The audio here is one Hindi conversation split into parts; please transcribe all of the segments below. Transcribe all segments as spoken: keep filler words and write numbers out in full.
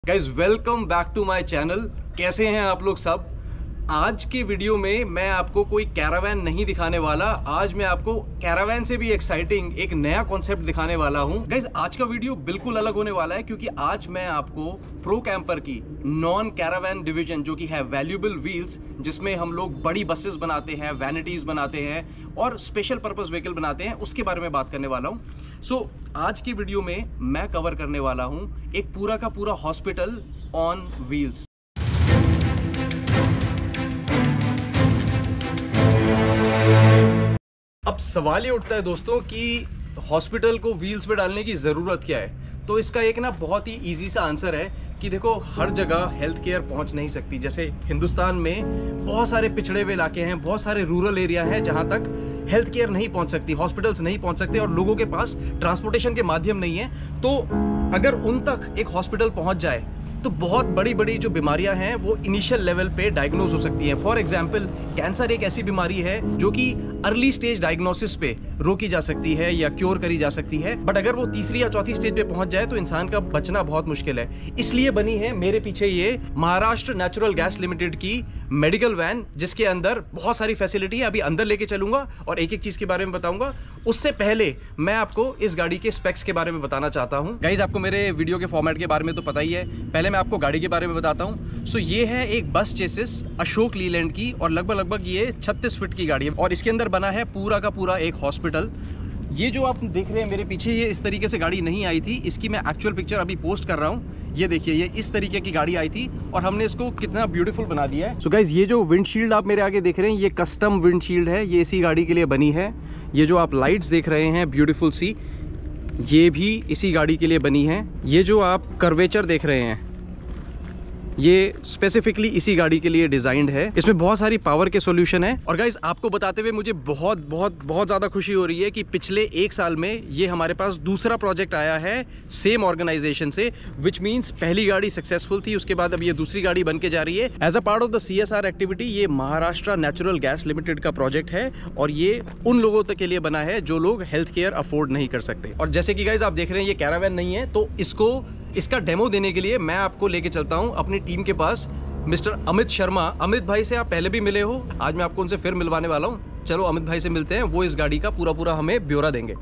Guys welcome back to my channel. कैसे हैं आप लोग सब। आज के वीडियो में मैं आपको कोई कैरावैन नहीं दिखाने वाला। आज मैं आपको कैरावैन से भी एक्साइटिंग एक नया कॉन्सेप्ट दिखाने वाला हूं। गाइज आज का वीडियो बिल्कुल अलग होने वाला है क्योंकि आज मैं आपको प्रो कैंपर की नॉन कैरावैन डिवीजन जो कि है वैल्यूएबल व्हील्स, जिसमें हम लोग बड़ी बसेस बनाते हैं, वैनिटीज बनाते हैं और स्पेशल पर्पस व्हीकल बनाते हैं, उसके बारे में बात करने वाला हूं। सो so, आज की वीडियो में मैं कवर करने वाला हूं एक पूरा का पूरा हॉस्पिटल ऑन व्हील्स। अब सवाल ये उठता है दोस्तों कि हॉस्पिटल को व्हील्स पे डालने की ज़रूरत क्या है। तो इसका एक ना बहुत ही इजी सा आंसर है कि देखो, हर जगह हेल्थ केयर पहुंच नहीं सकती। जैसे हिंदुस्तान में बहुत सारे पिछड़े हुए इलाके हैं, बहुत सारे रूरल एरिया हैं जहां तक हेल्थ केयर नहीं पहुंच सकती, हॉस्पिटल्स नहीं पहुंच सकते और लोगों के पास ट्रांसपोर्टेशन के माध्यम नहीं है। तो अगर उन तक एक हॉस्पिटल पहुंच जाए तो बहुत बड़ी बड़ी जो बीमारियां हैं वो इनिशियल लेवल पे डायग्नोज हो सकती हैं। फॉर एग्जांपल, कैंसर एक ऐसी बीमारी है जो कि अर्ली स्टेज डायग्नोसिस पे रोकी जा सकती है या क्योर करी जा सकती है, बट अगर वो तीसरी या चौथी स्टेज पे पहुंच जाए तो इंसान का बचना बहुत मुश्किल है। इसलिए बनी है मेरे पीछे ये महाराष्ट्र नेचुरल गैस लिमिटेड की मेडिकल वैन, जिसके अंदर बहुत सारी फैसिलिटी है। अभी अंदर लेके चलूंगा और एक एक चीज के बारे में बताऊंगा। उससे पहले मैं आपको इस गाड़ी के स्पेक्स के बारे में बताना चाहता हूं। गाइज, आपको मेरे वीडियो के फॉर्मेट के बारे में तो पता ही है, पहले मैं आपको गाड़ी के बारे में बताता हूं। सो ये है एक बस चेसिस अशोक लीलैंड की और लगभग लगभग ये छत्तीस फीट की गाड़ी है और इसके अंदर बना है पूरा का पूरा एक हॉस्पिटल। ये जो आप देख रहे हैं मेरे पीछे, ये इस तरीके से गाड़ी नहीं आई थी। इसकी मैं एक्चुअल पिक्चर अभी पोस्ट कर रहा हूँ। ये देखिए, ये इस तरीके की गाड़ी आई थी और हमने इसको कितना ब्यूटीफुल बना दिया है। सो so गाइज, ये जो विंडशील्ड आप मेरे आगे देख रहे हैं, ये कस्टम विंडशील्ड है। ये इसी गाड़ी के लिए बनी है। ये जो आप लाइट्स देख रहे हैं ब्यूटीफुल सी, ये भी इसी गाड़ी के लिए बनी है। ये जो आप कर्वेचर देख रहे हैं, ये स्पेसिफिकली इसी गाड़ी के लिए डिजाइंड है। इसमें बहुत सारी पावर के सॉल्यूशन है। और गाइज, आपको बताते हुए मुझे बहुत बहुत बहुत ज़्यादा खुशी हो रही है कि पिछले एक साल में ये हमारे पास दूसरा प्रोजेक्ट आया है सेम ऑर्गेनाइजेशन से, विच मीन्स पहली गाड़ी सक्सेसफुल थी, उसके बाद अब ये दूसरी गाड़ी बन के जा रही है। As a part of the C S R activity ये महाराष्ट्र नेचुरल गैस लिमिटेड का प्रोजेक्ट है और ये उन लोगों तक के लिए बना है जो लोग हेल्थ केयर अफोर्ड नहीं कर सकते। और जैसे कि गाइज आप देख रहे हैं, ये कैरावैन नहीं है, तो इसको इसका डेमो देने के लिए मैं आपको लेके चलता हूं अपनी टीम के पास, मिस्टर अमित शर्मा। अमित भाई से आप पहले भी मिले हो, आज मैं आपको उनसे फिर मिलवाने वाला हूं। चलो अमित भाई से मिलते हैं, वो इस गाड़ी का पूरा पूरा हमें ब्यौरा देंगे।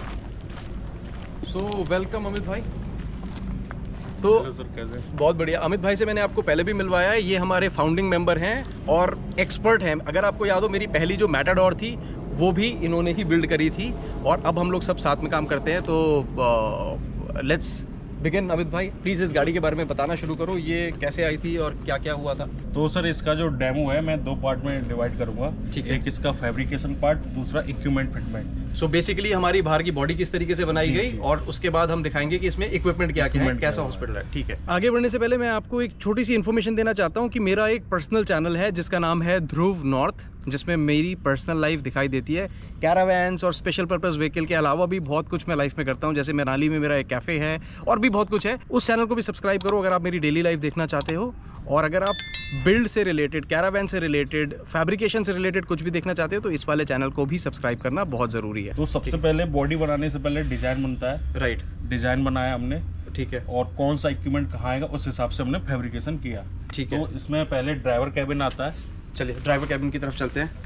सो वेलकम अमित भाई। तो सर, कैसे? बहुत बढ़िया। अमित भाई से मैंने आपको पहले भी मिलवाया है। ये हमारे फाउंडिंग मेंबर हैं और एक्सपर्ट हैं। अगर आपको याद हो, मेरी पहली जो मैटाडोर थी वो भी इन्होंने ही बिल्ड करी थी और अब हम लोग सब साथ में काम करते हैं। तो लेट्स बिगिन। अमित भाई, प्लीज इस गाड़ी के बारे में बताना शुरू करो। ये कैसे आई थी और क्या क्या हुआ था? तो सर, इसका जो डेमो है मैं दो पार्ट में डिवाइड करूंगा। ठीक है। एक इसका फैब्रिकेशन पार्ट, दूसरा इक्विपमेंट फिटमेंट। सो बेसिकली हमारी बाहर की बॉडी किस तरीके से बनाई गई और उसके बाद हम दिखाएंगे कि इसमें इक्विपमेंट क्या क्या है, कैसा हॉस्पिटल है। ठीक है। आगे बढ़ने से पहले मैं आपको एक छोटी सी इन्फॉर्मेशन देना चाहता हूँ कि मेरा एक पर्सनल चैनल है जिसका नाम है ध्रुव नॉर्थ, जिसमें मेरी पर्सनल लाइफ दिखाई देती है। कैरावैन्स और स्पेशल पर्पस व्हीकल के अलावा भी बहुत कुछ मैं लाइफ में करता हूँ। जैसे मनाली में मेरा एक कैफ़े है और भी बहुत कुछ है। उस चैनल को भी सब्सक्राइब करो अगर आप मेरी डेली लाइफ देखना चाहते हो। और अगर आप बिल्ड से रिलेटेड, कैरावैन से रिलेटेड, फैब्रिकेशन से रिलेटेड कुछ भी देखना चाहते हो तो इस वाले चैनल को भी सब्सक्राइब करना बहुत ज़रूरी है। तो सबसे पहले बॉडी बनाने से पहले डिज़ाइन बनता है। राइट। डिज़ाइन बनाया हमने। ठीक है। और कौन सा इक्विपमेंट कहाँ आएगा उस हिसाब से हमने फैब्रिकेशन किया। ठीक है। तो इसमें पहले ड्राइवर कैबिन आता है। चलिए ड्राइवर कैबिन की तरफ चलते हैं।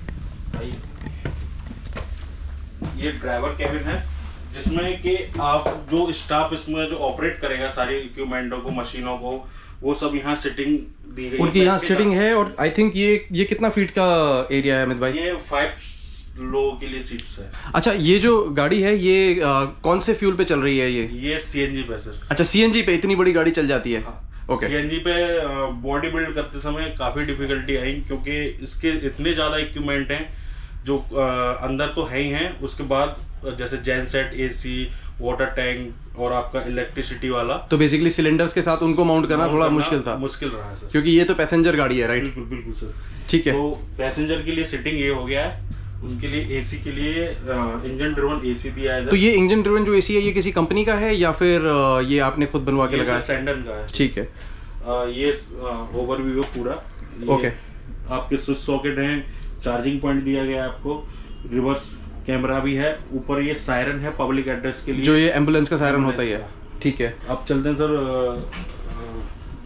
ये ड्राइवर कैबिन है जिसमें कि आप जो स्टाफ इसमें जो ऑपरेट करेगा सारी इक्विपमेंटों को, मशीनों को, वो सब यहाँ सिटिंग दी गई है। उनकी यहाँ सिटिंग है। और आई थिंक ये ये कितना फीट का एरिया है अमित भाई? ये फाइव लोगों के लिए सीट्स है। अच्छा, ये जो गाड़ी है ये आ, कौन से फ्यूल पे चल रही है? ये ये सीएनजी पे सर। अच्छा, सीएनजी पे इतनी बड़ी गाड़ी चल जाती है? हाँ। ओके। सीएनजी पे बॉडी बिल्ड करते समय काफी डिफिकल्टी आई क्योंकि इसके इतने ज्यादा इक्विपमेंट हैं जो आ, अंदर तो है ही हैं, उसके बाद जैसे जेनसेट, एसी, वाटर टैंक और आपका इलेक्ट्रिसिटी वाला। तो बेसिकली सिलेंडर्स के साथ उनको माउंट करना थोड़ा मुश्किल था। मुश्किल रहा है सर, क्योंकि ये तो पैसेंजर गाड़ी है। राइट। बिल्कुल बिल्कुल सर। ठीक है। तो पैसेंजर के लिए सिटिंग ये हो गया है, उनके लिए एसी के लिए इंजन ड्रिवन एसी दिया है। तो ये इंजन ड्रिवन जो एसी है ये किसी कंपनी का है या फिर आ, ये आपने खुद बनवा के लगाया? सैंडन का है। ठीक है। आ, ये ओवरव्यू पूरा। ओके। आपके स्विच सॉकेट हैं, चार्जिंग पॉइंट दिया गया है आपको, रिवर्स कैमरा भी है, ऊपर ये सायरन है पब्लिक एड्रेस के लिए, जो ये एम्बुलेंस का सायरन होता ही है। ठीक है। अब चलते हैं सर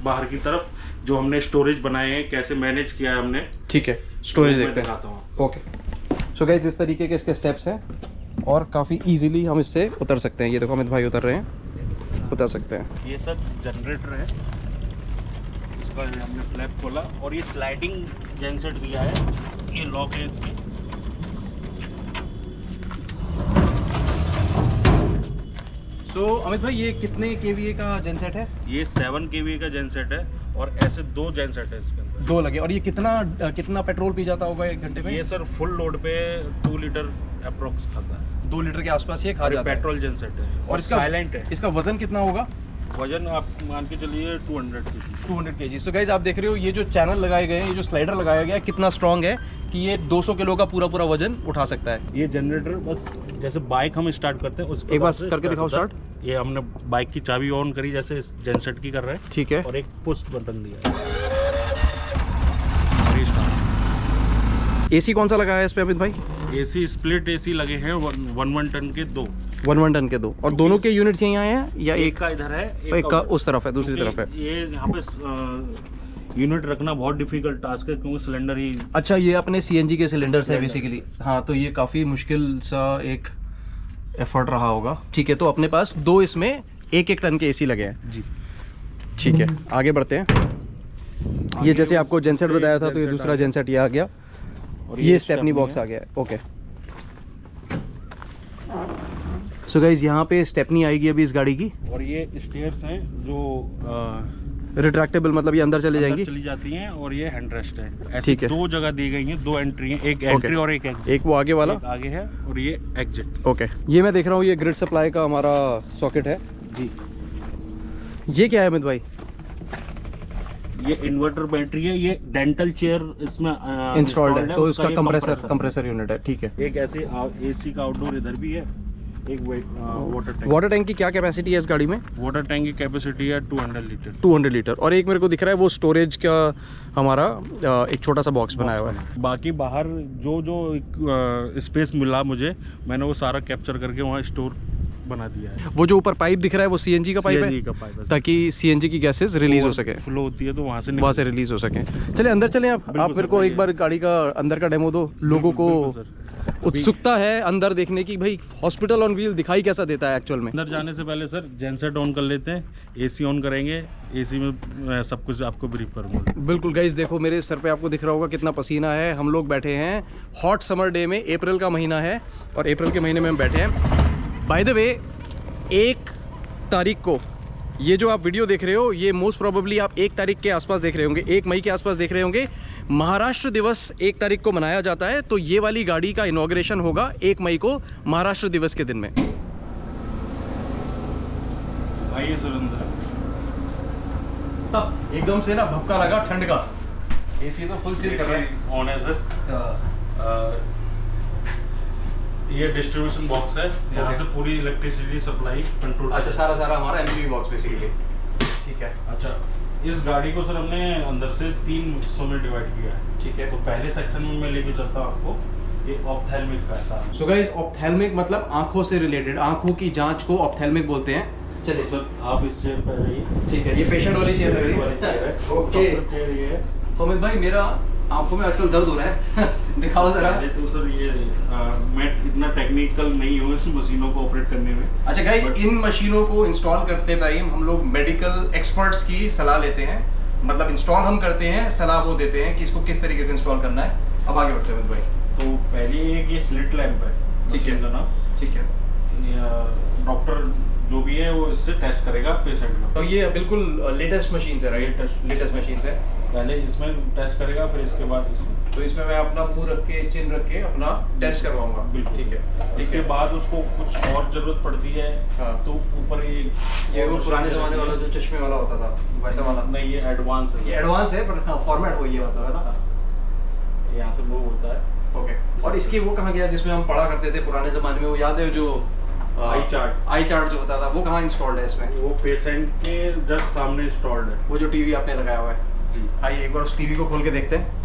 बाहर की तरफ जो हमने स्टोरेज बनाए हैं, कैसे मैनेज किया है हमने। ठीक है, स्टोरेज मैं देखते हैं। दिखाता हूँ। ओके, सो गाइस इस तरीके के इसके स्टेप्स हैं और काफ़ी इजीली हम इससे उतर सकते हैं। ये देखो अमित भाई उतर रहे हैं, उतर सकते हैं। ये सब जनरेटर है, इसका हमने फ्लैप खोला और ये स्लाइडिंग जेनसेट दिया है, ये लॉक है इसमें। सो so, अमित भाई ये कितने केवीए का जेनसेट है? ये सेवन केवी का जेनसेट है और ऐसे दो जेनसेट है इसके अंदर, दो लगे। और ये कितना कितना पेट्रोल पी जाता होगा एक घंटे में? ये सर फुल लोड पे टू लीटर अप्रोक्स खाता है, दो लीटर के आसपास ये खा और ये जाता है। पेट्रोल जेनसेट है और और इसका साइलेंट है। इसका वजन कितना होगा? वजन आप मान के चलिए two hundred K G. Two hundred KG. So guys आप देख रहे हो ये जो चैनल लगाए गए हैं, ये जो स्लाइडर लगाया गया है कितना स्ट्रॉन्ग है कि ये दो सौ किलो का पूरा पूरा वजन उठा सकता है। ये जनरेटर बस जैसे बाइक हम स्टार्ट करते हैं उस एक बार प्रकार से करके दिखाओ होता है। स्टार्ट। ये हमने बाइक की चाबी ऑन करी जैसे इस जेनसेट की कर रहे हैं, ठीक है। और एक पुश बटन दिया है, रीस्टार्ट। एसी कौन सा लगाया है इस पे अमित भाई? एसी स्प्लिट एसी लगे हैं, वन वन, वन टन के दो, वन वन टन के दो। और दोनों के यूनिट्स यहीं आए हैं या एक एक का इधर है, एक का उधर। उस तरफ है, दूसरी तरफ है? क्योंकि ये यहाँ पे यूनिट रखना बहुत डिफिकल्ट टास्क है क्योंकि सिलेंडर ही। अच्छा, ये अपने सीएनजी के सिलेंडर्स है बेसिकली। हाँ, तो ये काफ़ी मुश्किल सा एक एफर्ट रहा होगा। ठीक है, तो अपने पास दो इसमें एक एक टन के एसी लगे हैं जी। ठीक है, आगे बढ़ते हैं। ये जैसे आपको जेनसेट बताया था, तो ये दूसरा जेनसेट ये आ गया और ये स्टेपनी बॉक्स आ गया। ओके, सो गाइज यहाँ पे स्टेपनी आएगी अभी इस गाड़ी की, और ये स्टेयर्स हैं जो रिट्रैक्टेबल, मतलब ये अंदर चले जाएंगी, चली जाती हैं, और ये हैंड रेस्ट है। ऐसे ठीक है। दो जगह दी गई हैं, दो एंट्री हैं, एक एंट्री और एक एग्जिट। एक वो आगे वाला, एक आगे है और ये एग्जिट। ओके। ये मैं देख रहा हूँ ये ग्रिड सप्लाई का हमारा सॉकेट है जी। ये क्या है अमित भाई? ये इन्वर्टर बैटरी है, ये डेंटल चेयर इसमें इंस्टॉल्ड है, तो उसका इसका ये कंप्रेसर कंप्रेसर यूनिट है। ठीक है। एक ऐसे एसी का आउटडोर इधर भी है, एक वाटर टैंक। वाटर टैंक की क्या कैपेसिटी है इस गाड़ी में? वाटर टैंक की कैपेसिटी है two hundred litre. Two hundred litre. और एक मेरे को दिख रहा है वो स्टोरेज का हमारा एक छोटा सा बॉक्स बनाया हुआ है। बाकी बाहर जो जो स्पेस मिला मुझे, मैंने वो सारा कैप्चर करके वहाँ स्टोर बना दिया है। वो जो ऊपर पाइप दिख रहा है वो सीएनजी का पाइप है, का पाइप है, ताकि सीएनजी की गैसेस रिलीज हो सके, फ्लो होती है तो वहाँ से वहाँ से रिलीज हो सके। चलिए अंदर चलें आप आप मेरे को एक बार गाड़ी का अंदर का डेमो दो। लोगों को उत्सुकता है अंदर देखने की, भाई हॉस्पिटल ऑन व्हील दिखाई कैसा देता है एक्चुअल में। अंदर जाने से पहले सर जेनसेट ऑन कर लेते हैं, एसी ऑन करेंगे, एसी में मैं सब कुछ आपको ब्रीफ करूंगा। बिल्कुल गाइस, देखो मेरे सर पे आपको दिख रहा होगा कितना पसीना है। हम लोग बैठे हैं हॉट समर डे में, अप्रैल का महीना है और अप्रैल के महीने में हम बैठे हैं। बाय द वे, एक तारीख को ये जो आप वीडियो देख रहे हो, ये मोस्ट प्रोबेबली आप एक तारीख के आसपास देख रहे होंगे, एक मई के आसपास देख रहे होंगे। महाराष्ट्र दिवस एक तारीख को मनाया जाता है, तो ये वाली गाड़ी का इनॉग्रेशन होगा एक मई को, महाराष्ट्र दिवस के दिन में। आइए सर अंदर। एकदम से ना भपका लगा ठंड का। एसी तो फुल चिल कर रहा है। ऑन है सर। ये डिस्ट्रीब्यूशन बॉक्स है, यहाँ Okay. से पूरी इलेक्ट्रिसिटी सप्लाई कंट्रोल। अच्छा, सारा सारा हमारा एमपीवी बॉक्स बेसिकली। ठीक है। अच्छा, इस गाड़ी को सर हमने अंदर से तीन हिस्सों में डिवाइड किया है। ठीक है। तो पहले सेक्शन में मैं लेके चलता हूँ आपको, ये ऑप्थेल्मिक का है सारा। सो गाइस, ऑप्थेल्मिक मतलब आंखों से रिलेटेड, आंखों की जांच को ऑप्थेल्मिक बोलते हैं। चलिए सर आप इस चेयर पर रहिए। ठीक है, ये पेशेंट वाली चेयर लग रही वाली चेयर है। है। ओके, डॉक्टर चेयर ये है। तो अमित भाई मेरा आंखों में आजकल दर्द हो रहा है दिखाओ जरा। पहले तो सर ये आ, मैं इतना टेक्निकल नहीं हूँ इस मशीनों को ऑपरेट करने में। अच्छा गाइस, But- इन मशीनों को इंस्टॉल करते टाइम हम लोग मेडिकल एक्सपर्ट्स की सलाह लेते हैं। मतलब इंस्टॉल हम करते हैं, सलाह वो देते हैं कि इसको किस तरीके से इंस्टॉल करना है। अब आगे बढ़ते हैं अमित भाई। तो पहले एक ये स्लिट लैंप है, ठीक है। मशीन का नाम। ठीक है। डॉक्टर जो भी है वो इससे टेस्ट करेगा पेशेंट का। तो ये बिल्कुल लेटेस्ट मशीन है, राइट? Latest- लेटेस्ट मशीन है। पहले इसमें टेस्ट करेगा, फिर इसके बाद इसमें। तो इसमें मैं अपना मुंह रख के, चिन रख के अपना टेस्ट करवाऊंगा। बिल्कुल। ठीक है। ठीक इसके है। बाद उसको कुछ और जरूरत पड़ती है, हाँ। तो ऊपर ये ये वो पुराने जमाने वाला जो चश्मे वाला होता था वैसा वाला नहीं, ये एडवांस है। ये एडवांस है, पर हाँ फॉर्मेट वही है, मतलब है ना। यहाँ से मूव होता है। ओके। और इसकी वो कहाँ गया जिसमें हम पढ़ा करते थे पुराने जमाने में, वो याद है जो आई चार्ट। आई चार्ट जो होता था, वो कहाँ इंस्टॉल्ड है इसमें? वो पेशेंट के जस्ट सामने इंस्टॉल्ड है। वो जो टीवी आपने लगाया हुआ है। जी। आइए एक बार उस टीवी को खोल के देखते हैं।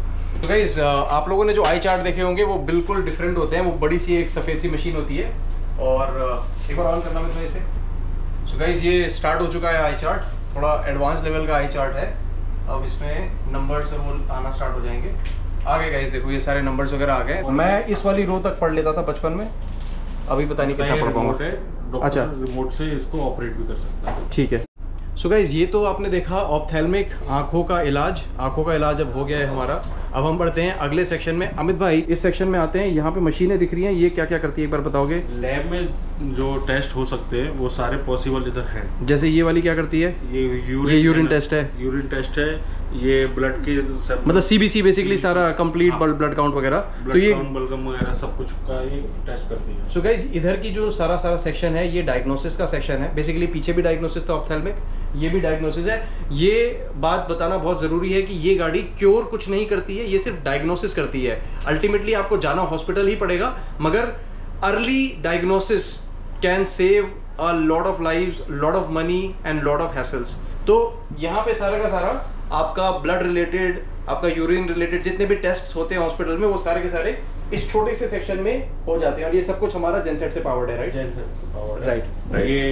तो गाइस, आप लोगों ने जो आई चार्ट देखे होंगे वो बिल्कुल डिफरेंट होते हैं। वो बड़ी सी एक सफ़ेद सी मशीन होती है और एक बार ऑन करना अमित भाई इसे। सो गाइस ये स्टार्ट हो चुका है आई चार्ट, थोड़ा एडवांस लेवल का आई चार्ट है। अब इसमें नंबर्स और वो आना स्टार्ट हो जाएंगे। आगे गाइस देखो ये सारे नंबर्स वगैरह आ गए। मैं इस वाली रो तक पढ़ लेता था बचपन में, अभी पता नहीं कितना पढ़ पाऊंगा। अच्छा, रिमोट से इसको ऑपरेट भी कर सकता है। ठीक है। सो गाइज ये तो आपने देखा ऑप्थेल्मिक आंखों का इलाज। आंखों का इलाज अब हो गया है हमारा। अब हम बढ़ते हैं अगले सेक्शन में। अमित भाई इस सेक्शन में आते हैं। यहाँ पे मशीनें दिख रही हैं, ये क्या क्या करती है एक बार बताओगे? लैब में जो टेस्ट हो सकते हैं वो सारे पॉसिबल इधर हैं। जैसे ये वाली क्या करती है? ये यूरिन ये यूरिन टेस्ट है। यूरिन टेस्ट है। ये ब्लड के मतलब सीबीसी बेसिकली सारा कंप्लीट ब्लड काउंट वगैरह, तो ये बलगम वगैरह सब कुछ का ये टेस्ट करती है। सो गाइज इधर की जो सारा सारा सेक्शन है ये डायग्नोसिस का सेक्शन है। बेसिकली पीछे भी डायग्नोसिस था ऑप्थेल्मिक, ये भी डायग्नोसिस है। ये बात बताना बहुत ज़रूरी है कि ये गाड़ी क्योर कुछ नहीं करती है, ये सिर्फ डायग्नोसिस करती है। अल्टीमेटली आपको जाना हॉस्पिटल ही पड़ेगा, मगर early diagnosis can save a lot of lives, lot of money and lot of hassles. तो यहाँ पे सारा का सारा आपका ब्लड रिलेटेड, आपका यूरिन रिलेटेड जितने भी टेस्ट होते हैं हॉस्पिटल में वो सारे के सारे इस छोटे से सेक्शन में हो जाते हैं। और ये सब कुछ हमारा जेनसेट से पावर्ड है, राइट? जेनसेट से पावर्ड है, राइट। ये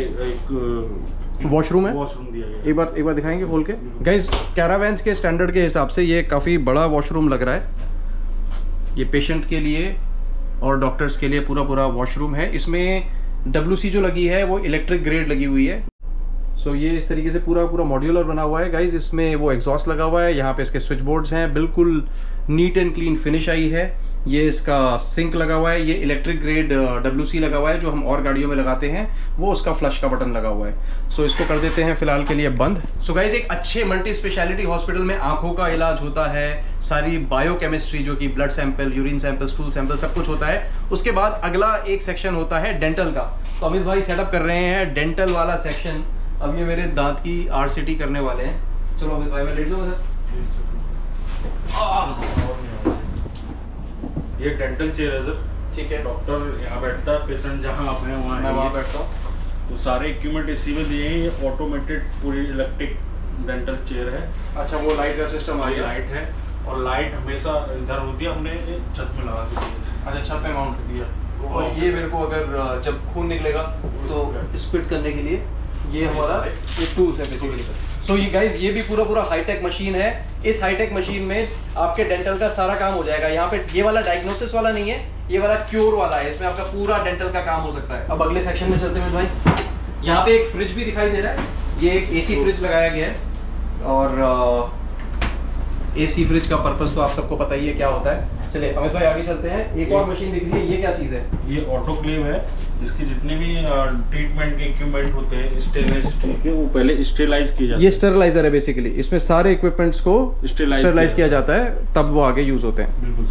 एक वॉशरूम है, वॉशरूम दिया गया है। एक बार एक बार दिखाएंगे खोल के गाइज। कैरावैन्स के स्टैंडर्ड के हिसाब से ये काफ़ी बड़ा वॉशरूम लग रहा है। ये पेशेंट के लिए और डॉक्टर्स के लिए पूरा पूरा वॉशरूम है। इसमें डब्ल्यू सी जो लगी है वो इलेक्ट्रिक ग्रेड लगी हुई है। सो so, ये इस तरीके से पूरा पूरा मॉड्यूलर बना हुआ है गाइज। इसमें वो एग्जॉस्ट लगा हुआ है, यहाँ पे इसके स्विच बोर्ड्स हैं, बिल्कुल नीट एंड क्लीन फिनिश आई है। ये इसका सिंक लगा हुआ है, ये इलेक्ट्रिक ग्रेड डब्ल्यू सी लगा हुआ है जो हम और गाड़ियों में लगाते हैं, वो उसका फ्लश का बटन लगा हुआ है। सो so, इसको कर देते हैं फिलहाल के लिए बंद। सो so, गाइज एक अच्छे मल्टी स्पेशलिटी हॉस्पिटल में आंखों का इलाज होता है, सारी बायोकेमिस्ट्री जो कि blood sample, urine sample, stool sample सब कुछ होता है। उसके बाद अगला एक सेक्शन होता है डेंटल का। तो अमित भाई सेटअप कर रहे हैं डेंटल वाला सेक्शन। अब ये मेरे दांत की आरसीटी करने वाले हैं। चलो अमित भाई मैं लेट जाऊँ उधर। ये डेंटल चेयर है सर। ठीक है। डॉक्टर यहाँ बैठता है, पेशेंट जहाँ आप हैं वहाँ मैं वहाँ बैठता हूँ। तो सारे इक्विपमेंट इसी में दिए हैं। ये ऑटोमेटेड पूरी इलेक्ट्रिक डेंटल चेयर है। अच्छा, वो लाइट का सिस्टम आ गया? लाइट है, और लाइट हमेशा इधर होती है, हमने छत में लगा दी है। अच्छा, छत में माउंट कर दिया। और ये मेरे को अगर जब खून निकलेगा तो स्पिट करने के लिए ये हमारा एक टूल्स है बेसिकली। सो ये गाइज ये भी पूरा पूरा हाईटेक मशीन है। इस हाईटेक मशीन में आपके डेंटल का सारा काम हो जाएगा। यहाँ पे ये वाला डायग्नोसिस वाला नहीं है, ये वाला क्योर वाला है। इसमें आपका पूरा डेंटल का काम हो सकता है। अब अगले सेक्शन में चलते हैं भाई। यहाँ पे एक फ्रिज भी दिखाई दे रहा है। ये एक एसी फ्रिज लगाया गया है, और एसी फ्रिज का पर्पस तो आप सबको पता ही है क्या होता है। चलिए अमित भाई आगे चलते हैं। एक और मशीन दिख रही है, ये क्या चीज़ है? ये ऑटोक्लेव है। इसके जितने भी ट्रीटमेंट के इक्विपमेंट होते हैं स्टेनलेस स्टील के, वो पहले स्टेरलाइज किए जाते हैं। ये स्टेरलाइजर है बेसिकली। इसमें सारे इक्विपमेंट्स को स्टेरलाइज किया जाता है, तब वो आगे यूज होते हैं। बिल्कुल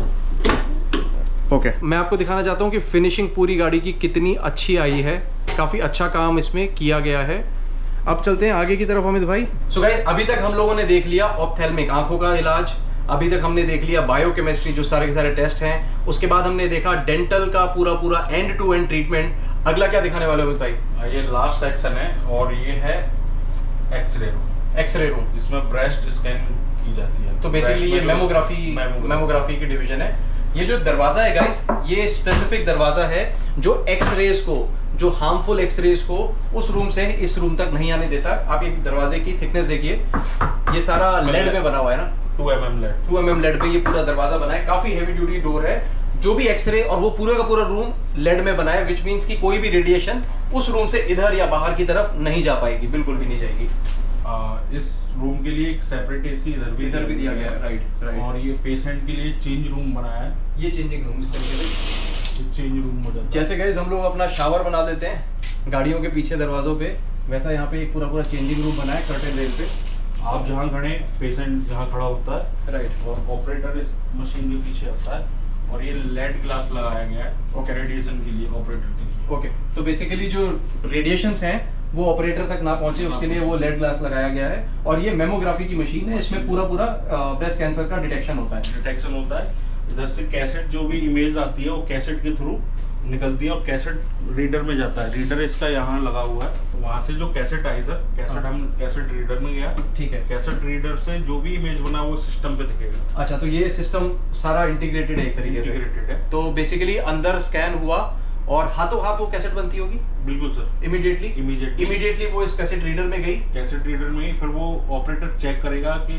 सर। ओके, मैं आपको दिखाना चाहता हूँ कि फिनिशिंग पूरी गाड़ी की कितनी अच्छी आई है। काफ़ी अच्छा काम इसमें किया गया है। अब चलते हैं आगे की तरफ अमित भाई। सो गाइस अभी तक हम लोगों ने देख लिया ऑप्थेल्मिक आंखों का इलाज, अभी तक हमने देख लिया बायोकेमिस्ट्री जो सारे के सारे टेस्ट हैं, उसके बाद हमने देखा डेंटल का पूरा पूरा एंड टू एंड ट्रीटमेंट। अगला क्या दिखाने वाले हो अमित भाई? ये लास्ट सेक्शन है, और ये है एक्सरे रूम। एक्सरे रूम, इसमें ब्रेस्ट स्कैन की जाती है। तो बेसिकली ये मेमोग्राफी मेमोग्राफी की डिवीजन है। ये जो दरवाजा है गाइस, ये स्पेसिफिक दरवाजा है जो एक्सरेज को, जो हार्मफुल एक्सरेज को उस रूम से इस रूम तक नहीं आने देता। आप एक दरवाजे की थिकनेस देखिए, ये सारा लेड में बना हुआ है ना, two M M lead. Two M M lead पे ये पूरा दरवाजा बना है। काफी हेवी ड्यूटी डोर है, जो भी एक्सरे और वो पूरा का पूरा रूम लेड में बना है, विच मीन्स की कोई भी रेडिएशन उस रूम से इधर या बाहर की तरफ नहीं जा पाएगी, बिल्कुल भी नहीं जाएगी। आ, इस रूम के लिए एक सेपरेट एसी इधर भी इधर भी दिया गया है, राइट राइट। और ये पेशेंट के लिए चेंज रूम बनाया है। ये चेंजिंग रूम इस तरीके से चेंज रूम हो जाता है। जैसे गाइस हम लोग अपना शावर बना देते हैं गाड़ियों के पीछे दरवाजों पे, वैसा यहाँ पे एक पूरा पूरा चेंजिंग रूम बना है कर्टेन रेल पे। आप जहाँ खड़े, पेशेंट जहाँ खड़ा होता है, राइट, और ऑपरेटर इस मशीन के पीछे होता है, और ये लेड ग्लास लगाया गया है ओके रेडिएशन के लिए, ऑपरेटर के लिए। ओके, तो बेसिकली जो रेडिएशंस हैं वो ऑपरेटर तक ना पहुंचे उसके लिए वो लेड ग्लास लगाया गया है। और ये मेमोग्राफी की मशीन है, इसमें पूरा पूरा ब्रेस्ट कैंसर का डिटेक्शन होता है डिटेक्शन होता है। इधर से कैसेट जो भी इमेज आती है वो कैसेट के थ्रू निकलती है और कैसेट रीडर में जाता है। रीडर इसका यहाँ लगा हुआ है, तो वहाँ से जो कैसेट आई सर, कैसेट हम कैसेट रीडर में गया, ठीक है। कैसेट रीडर से जो भी इमेज बना वो सिस्टम पे दिखेगा। अच्छा, तो ये सिस्टम सारा इंटीग्रेटेड है एक तरीके से। इंटीग्रेटेड है। तो बेसिकली अंदर स्कैन हुआ और हाथों हाथ वो कैसेट बनती होगी बिल्कुल सर, इमीडिएटली इमीडिएटली इमीडिएटली वो इस कैसेट रीडर में गई, कैसेट रीडर में, फिर वो ऑपरेटर चेक करेगा कि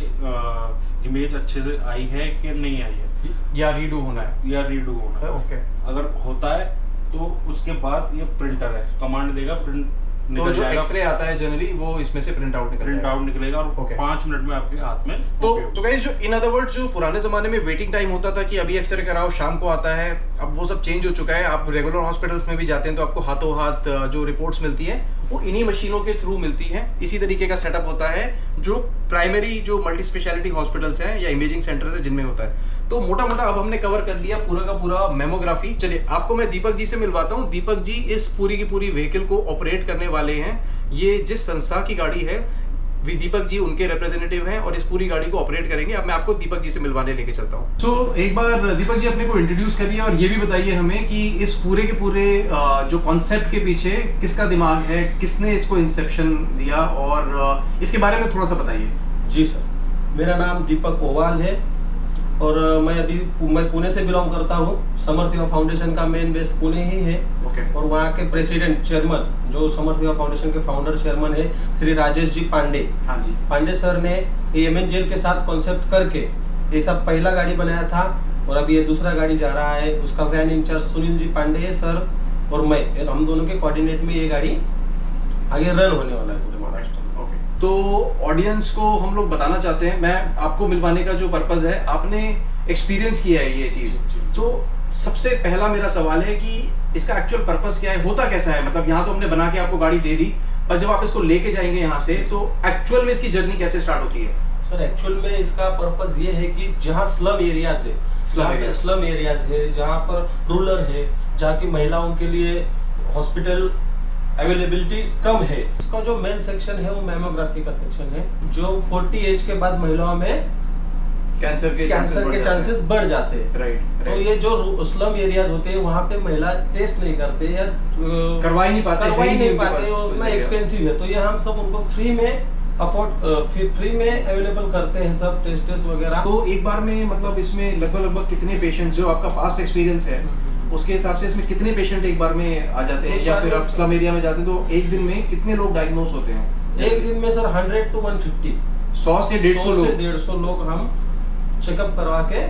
इमेज अच्छे से आई है कि नहीं आई है, या रीडू होना है या रीडू होना है। ओके, अगर होता है तो उसके बाद ये प्रिंटर है, कमांड देगा, प्रिंट तो जो एक्सरे आता है जनरली वो इसमें से प्रिंट आउट निकल प्रिंट आउट निकलेगा और okay. पांच मिनट में आपके हाथ में। तो तो गाइस, जो इन अदर वर्ड्स जो पुराने जमाने में वेटिंग टाइम होता था कि अभी एक्सरे कराओ शाम को आता है, अब वो सब चेंज हो चुका है। आप रेगुलर हॉस्पिटल्स में भी जाते हैं तो आपको हाथों हाथ जो रिपोर्ट्स मिलती है वो इन्हीं मशीनों के थ्रू मिलती है। इसी तरीके का सेटअप होता है जो प्राइमरी जो मल्टी स्पेशलिटी हॉस्पिटल्स हैं या इमेजिंग सेंटर्स है जिनमें होता है। तो मोटा मोटा अब हमने कवर कर लिया पूरा का पूरा मेमोग्राफी। चलिए आपको मैं दीपक जी से मिलवाता हूँ। दीपक जी इस पूरी की पूरी व्हीकल को ऑपरेट करने वाले हैं। ये जिस संस्था की गाड़ी है वी दीपक जी उनके रिप्रेजेंटेटिव हैं और इस पूरी गाड़ी को ऑपरेट करेंगे। अब मैं आपको दीपक जी से मिलवाने लेके चलता हूँ। तो so, एक बार दीपक जी अपने को इंट्रोड्यूस करिए और ये भी बताइए हमें कि इस पूरे के पूरे जो कॉन्सेप्ट के पीछे किसका दिमाग है, किसने इसको इंसेप्शन दिया, और इसके बारे में थोड़ा सा बताइए। जी सर, मेरा नाम दीपक पोवाल है और मैं अभी मैं पुणे से बिलोंग करता हूँ। समर्थ युवा फाउंडेशन का मेन बेस पुणे ही है। okay. और वहाँ के प्रेसिडेंट चेयरमैन जो समर्थ युवा फाउंडेशन के फाउंडर चेयरमैन है श्री राजेश जी पांडे। हाँ जी, पांडे सर ने एएमएन जेल के साथ कॉन्सेप्ट करके ये सब पहला गाड़ी बनाया था और अभी ये दूसरा गाड़ी जा रहा है। उसका वैन इंचार्ज सुनील जी पांडे है सर और मैं, हम दोनों के कोऑर्डिनेट में ये गाड़ी आगे रन होने वाला है पूरे महाराष्ट्र में। तो ऑडियंस को हम लोग बताना चाहते हैं, मैं आपको मिलवाने का जो पर्पस है, आपने एक्सपीरियंस किया है ये चीज, तो सबसे पहला मेरा सवाल है कि इसका एक्चुअल पर्पस क्या है, होता कैसा है। मतलब यहाँ तो हमने बना के आपको गाड़ी दे दी, पर जब आप इसको लेके जाएंगे यहाँ से तो एक्चुअल में इसकी जर्नी कैसे स्टार्ट होती है। सर एक्चुअल में इसका पर्पस ये है कि जहाँ स्लम एरियाज है, स्लम स्लम एरियाज है, जहाँ पर रूरल है, जहाँ की महिलाओं के लिए हॉस्पिटल अवेलेबिलिटी कम है, इसका जो मेन सेक्शन है वो मेमोग्राफी का सेक्शन है। जो चालीस एज के बाद महिलाओं में कैंसर के कैंसर के चांसेस बढ़ जाते हैं। राइट, तो ये जो स्लम एरियाज होते हैं वहाँ पे महिला टेस्ट नहीं करते या करवा ही नहीं पाते करवा ही नहीं पाते, उतना एक्सपेंसिव है। तो ये हम सब उनको फ्री में अफोर्ड फ्री में अवेलेबल करते हैं सब टेस्ट वगैरह। तो एक बार में मतलब इसमें लगभग लगभग कितने पेशेंट, जो आपका पास्ट एक्सपीरियंस है उसके हिसाब से इसमें कितने पेशेंट एक बार में आ जाते हैं, या फिर आप स्लम एरिया में जाते हैं तो एक दिन में कितने लोग डायग्नोस होते हैं। एक दिन में sir hundred to one fifty सौ से डेढ़ सौ लोग डेढ़ सौ लोग हम चेकअप करवा के।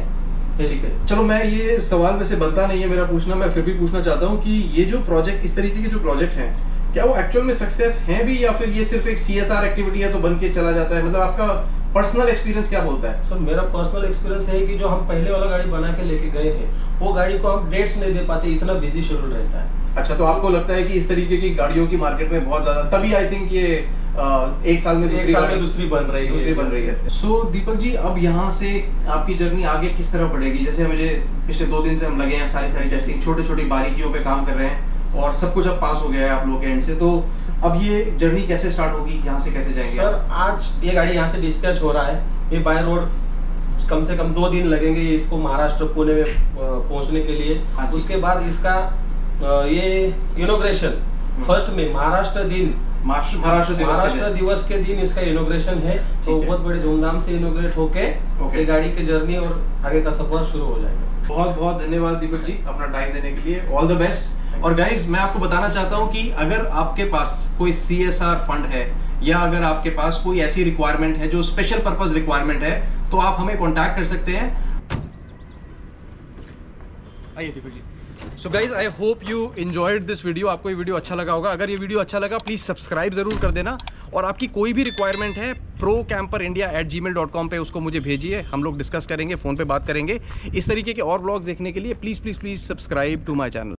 चलो, मैं ये सवाल वैसे बनता नहीं है मेरा पूछना, मैं फिर भी पूछना चाहता हूँ कि ये जो प्रोजेक्ट, इस तरीके के जो प्रोजेक्ट हैं, क्या वो एक्चुअल में सक्सेस हैं भी, या फिर ये सिर्फ एक सीएसआर एक्टिविटी है तो बन के चला जाता है। मतलब आपका पर्सनल एक्सपीरियंस क्या बोलता है। सर मेरा पर्सनल एक्सपीरियंस है कि जो हम पहले वाला गाड़ी बना के लेके गए हैं वो गाड़ी को हम डेट्स नहीं दे पाते, इतना बिजी शेड्यूल रहता है। अच्छा, तो आपको लगता है कि इस तरीके की गाड़ियों की मार्केट में बहुत ज्यादा, तभी आई थिंक ये आ, एक साल में एक साल में दूसरी बन रही है दूसरी बन रही है। सो so, दीपक जी, अब यहाँ से आपकी जर्नी आगे किस तरह बढ़ेगी। जैसे मुझे पिछले दो दिन से हम लगे हैं सारी सारी टेस्टिंग, छोटी छोटी बारीकियों पे काम कर रहे हैं और सब कुछ अब पास हो गया है आप लोग के एंड से, तो अब ये जर्नी कैसे स्टार्ट होगी, यहाँ से कैसे जाएंगे। सर आज ये गाड़ी यहाँ से डिस्पैच हो रहा है, ये बाय रोड कम से कम दो दिन लगेंगे इसको महाराष्ट्र पुणे में पहुँचने के लिए। उसके बाद इसका ये इनॉग्रेशन फर्स्ट में महाराष्ट्र दिन महाराष्ट्र दिवस महाराष्ट्र दिवस के दिन इसका इनॉग्रेशन है, तो बहुत बड़ी धूमधाम से इनॉग्रेट होके ये गाड़ी की जर्नी और आगे का सफर शुरू हो जाएगा। बहुत बहुत धन्यवाद दीपक जी अपना टाइम देने के लिए, ऑल द बेस्ट। और गाइज, मैं आपको बताना चाहता हूँ कि अगर आपके पास कोई सीएसआर फंड है या अगर आपके पास कोई ऐसी रिक्वायरमेंट है जो स्पेशल पर्पस रिक्वायरमेंट है, तो आप हमें कॉन्टैक्ट कर सकते हैं। आइए Deepak ji. So guys, I hope you enjoyed this video. आपको ये वीडियो अच्छा लगा होगा। अगर ये वीडियो अच्छा लगा प्लीज़ सब्सक्राइब ज़रूर कर देना, और आपकी कोई भी रिक्वायरमेंट है pro camper India at gmail dot com पर उसको मुझे भेजिए, हम लोग डिस्कस करेंगे, फ़ोन पे बात करेंगे। इस तरीके के और व्लॉग्स देखने के लिए please please please subscribe to my channel.